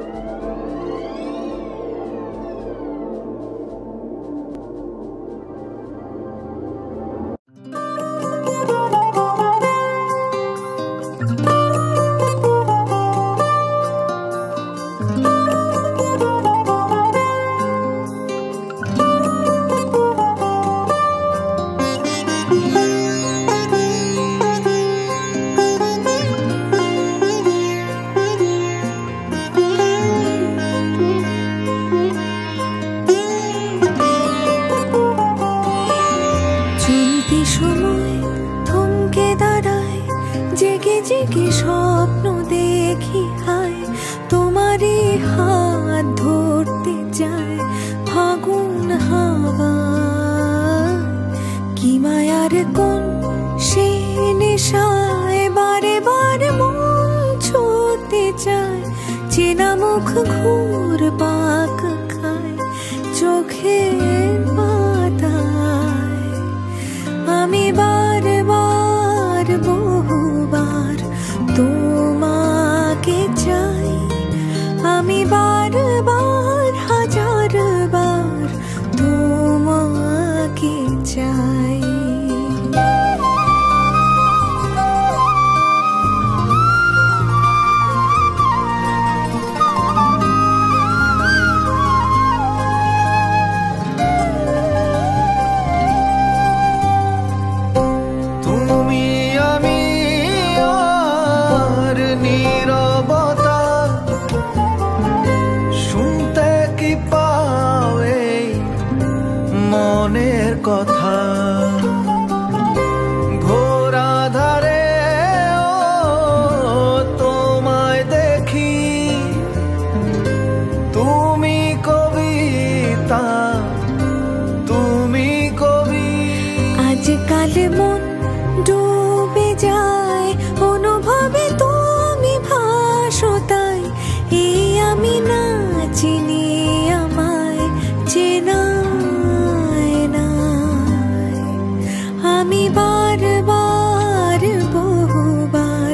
জেগে স্বপ্ন দেখি হায় তোমারই হাত ধরতে যায় ফাগুন হাওয়া কি মায়ার কোন সে নেশায় বারে বারে মন ছুঁতে চায় চেনা মুখ ঘুর পাক খায় চোখের পাতায় আমি বারবার বহুবার তোমাকে চাই আমি বারবার হাজারবার তোমাকে চাই কথা ঘোরা ধারে তোমায় দেখি তুমি কবিতা তুমি কবি আজকাল মন ডুবে যায় অনুভবে তুমি ভাসো তাই এই আমি না চিনি আমায় চেনা আমি বারবার বহুবার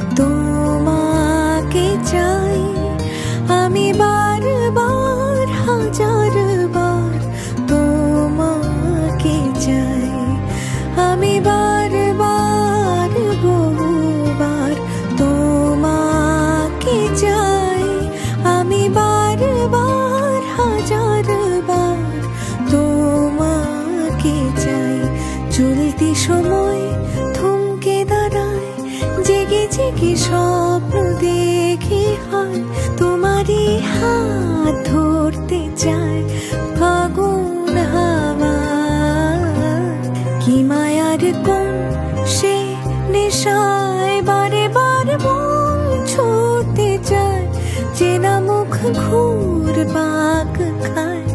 তোমাকে চাই আমি বারবার হাজারবার তোমাকে চাই আমি বারবার বহুবার তোমাকে চাই আমি বারবার হাজারবার তোমাকে চাই চলতি সময় থমকে দাঁড়ায় জেগে জেগে স্বপ্ন দেখি হয় তোমারই হাত ধরতে চায় ফাগুন হাওয়া কি মায়ার কোন সে নেশায় বারে বারে মন ছুঁতে চায় চেনা মুখ ঘুর পাক খায়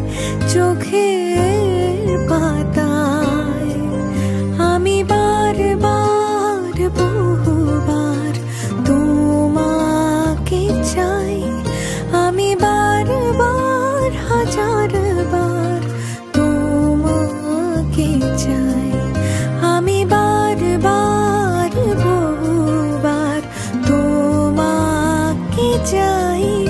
চোখের পাতায় আমি বারবার বহুবার তোমাকে চাই আমি বারবার হাজারবার তোমাকে চাই আমি বারবার বহুবার তোমাকে চাই